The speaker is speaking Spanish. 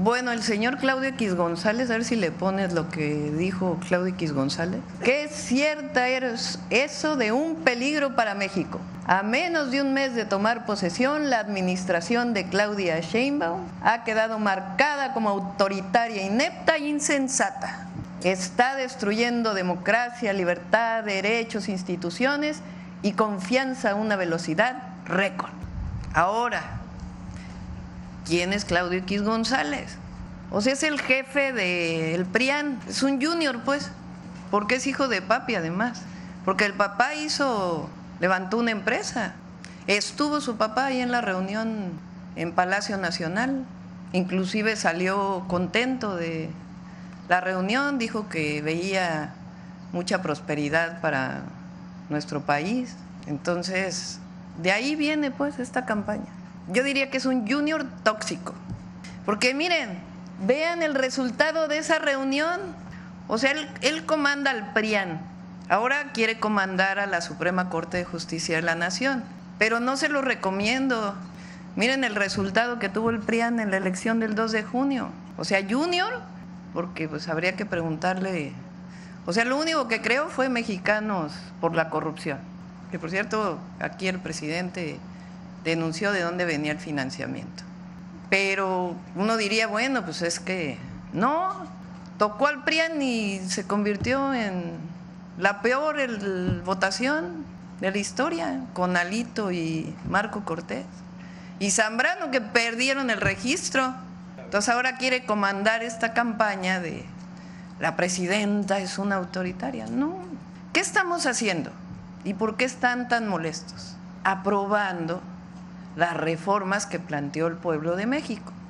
Bueno, el señor Claudio X González, a ver si le pones lo que dijo Claudio X González, que es cierta eso de un peligro para México. A menos de un mes de tomar posesión, la administración de Claudia Sheinbaum ha quedado marcada como autoritaria, inepta e insensata. Está destruyendo democracia, libertad, derechos, instituciones y confianza a una velocidad récord. Ahora, ¿quién es Claudio X González? O sea, es el jefe del PRIAN, es un junior pues, porque es hijo de papi además, porque el papá levantó una empresa, estuvo su papá ahí en la reunión en Palacio Nacional, inclusive salió contento de la reunión, dijo que veía mucha prosperidad para nuestro país, entonces de ahí viene pues esta campaña. Yo diría que es un junior tóxico, porque miren, vean el resultado de esa reunión, o sea, él comanda al PRIAN, ahora quiere comandar a la Suprema Corte de Justicia de la Nación, pero no se lo recomiendo. Miren el resultado que tuvo el PRIAN en la elección del 2 de junio, o sea, junior, porque pues habría que preguntarle, o sea, lo único que creó fue Mexicanos por la corrupción, que por cierto, aquí el presidente denunció de dónde venía el financiamiento. Pero uno diría, bueno, pues es que no, tocó al PRIAN y se convirtió en la peor votación de la historia, con Alito y Marco Cortés. Y Zambrano, que perdieron el registro. Entonces ahora quiere comandar esta campaña de la presidenta es una autoritaria. No, ¿qué estamos haciendo? ¿Y por qué están tan molestos? Aprobando las reformas que planteó el pueblo de México.